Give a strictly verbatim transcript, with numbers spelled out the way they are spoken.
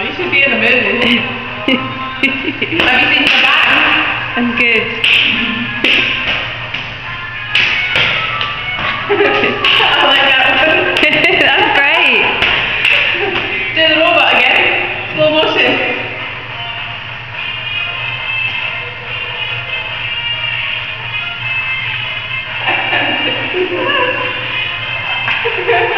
you should be in a movie. Have you seen the back? I'm good. I like that one. That's great. Do the robot again. Slow motion. Ha ha ha.